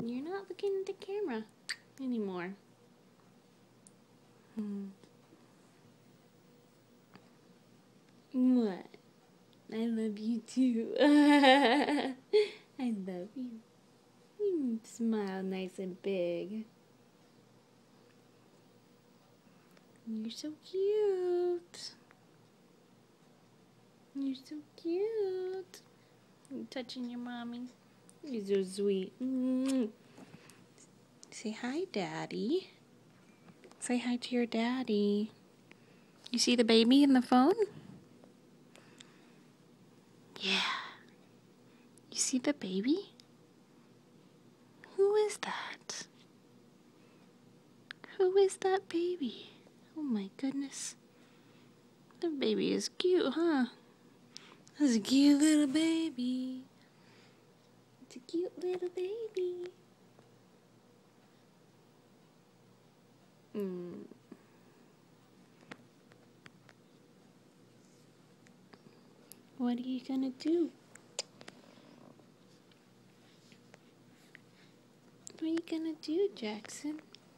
You're not looking at the camera anymore. What? I love you too. I love you. Smile nice and big. You're so cute. You're so cute. You're touching your mommy. You're so sweet. Say hi, Daddy. Say hi to your daddy. You see the baby in the phone? Yeah. You see the baby? Who is that? Who is that baby? Oh my goodness. The baby is cute, huh? That's a cute little baby. It's a cute little baby. What are you gonna do? What are you gonna do, Jackson?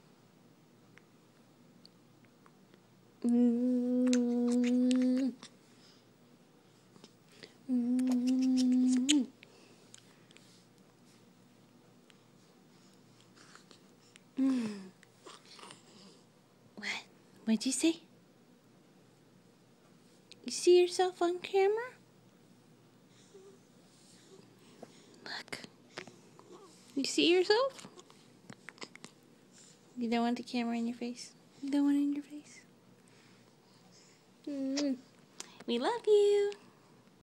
What? What'd you say? You see yourself on camera? Look. You see yourself? You don't want the camera in your face? You don't want it in your face? We love you.